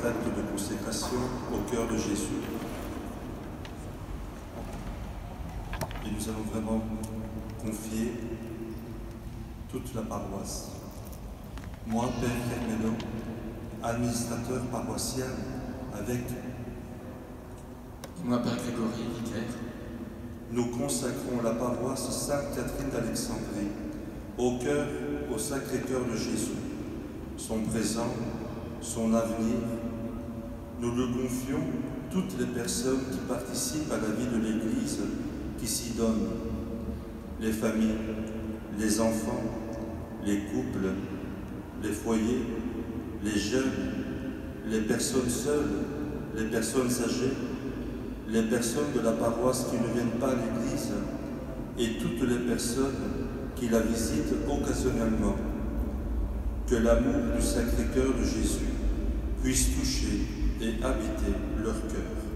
acte de consécration au cœur de Jésus. Et nous allons vraiment confier toute la paroisse. Moi, Père Carmelo, administrateur paroissial, avec moi, Père Grégory, vicaire, nous consacrons la paroisse Sainte-Catherine d'Alexandrie au Sacré-Cœur de Jésus, son présent, son avenir. Nous le confions toutes les personnes qui participent à la vie de l'Église, qui s'y donnent, les familles, les enfants, les couples, les foyers, les jeunes, les personnes seules, les personnes âgées, les personnes de la paroisse qui ne viennent pas à l'Église et toutes les personnes qui la visitent occasionnellement. Que l'amour du Sacré-Cœur de Jésus puisse toucher et habiter leur cœur.